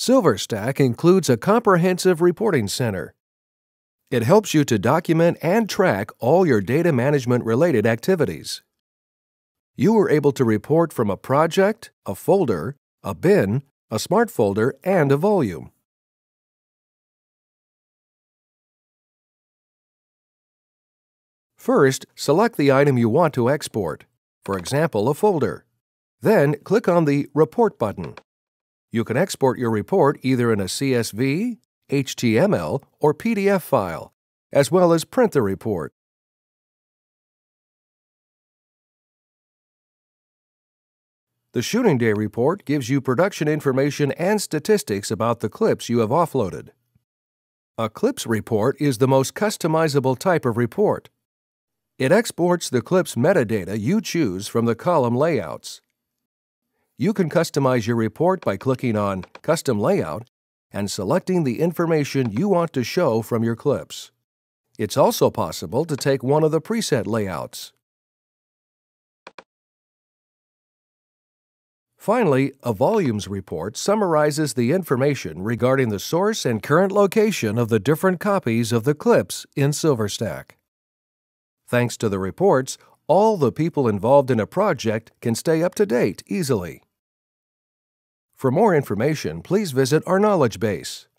Silverstack includes a comprehensive reporting center. It helps you to document and track all your data management-related activities. You are able to report from a project, a folder, a bin, a smart folder, and a volume. First, select the item you want to export, for example, a folder. Then, click on the Report button. You can export your report either in a CSV, HTML, or PDF file, as well as print the report. The shooting day report gives you production information and statistics about the clips you have offloaded. A clips report is the most customizable type of report. It exports the clip's metadata you choose from the column layouts. You can customize your report by clicking on Custom Layout and selecting the information you want to show from your clips. It's also possible to take one of the preset layouts. Finally, a volumes report summarizes the information regarding the source and current location of the different copies of the clips in Silverstack. Thanks to the reports, all the people involved in a project can stay up to date easily. For more information, please visit our knowledge base.